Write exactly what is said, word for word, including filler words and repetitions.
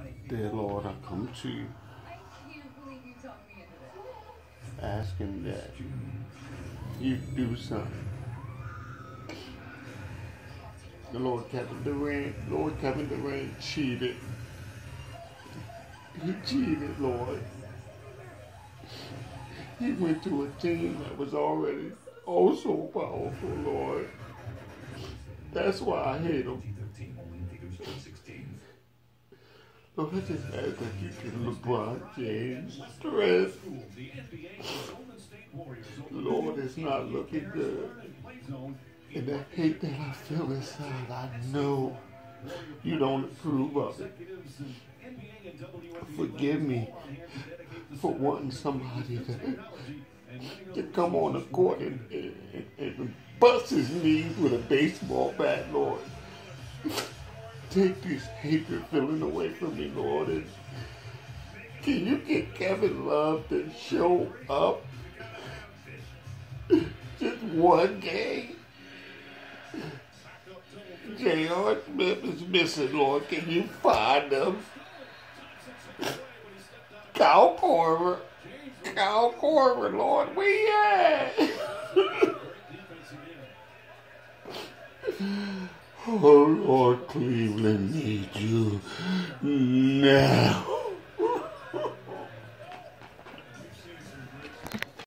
Dear Lord, I come to you asking that you do something. The Lord Kevin Durant, Lord Kevin Durant cheated. He cheated, Lord. He went to a team that was already oh so powerful, Lord. That's why I hate him. Lord, I just ask that you give LeBron James strength. Lord, it's not looking good. And the hate that I feel inside, I know you don't approve of it. Forgive me for wanting somebody to, to come on the court and, and, and bust his knees with a baseball bat, Lord. Take this hatred feeling away from me, Lord. And can you get Kevin Love to show up just one game? J R. Smith is missing, Lord. Can you find him? Kyle Korver. Kyle Korver, Lord. Where you at? Oh, Lord, Cleveland needs you now.